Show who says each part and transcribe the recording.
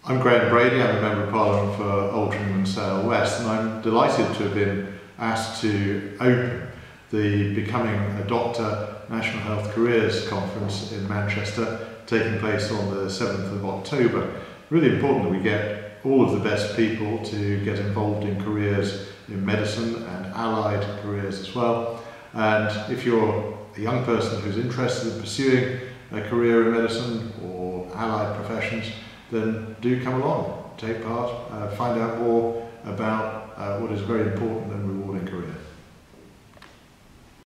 Speaker 1: I'm Graham Brady, I'm a Member of Parliament for Altrincham and Sale West, and I'm delighted to have been asked to open the Becoming a Doctor National Health Careers Conference in Manchester, taking place on the 7th of October. Really important that we get all of the best people to get involved in careers in medicine and allied careers as well. And if you're a young person who's interested in pursuing a career in medicine or allied professions, then do come along, take part, find out more about what is a very important and rewarding career.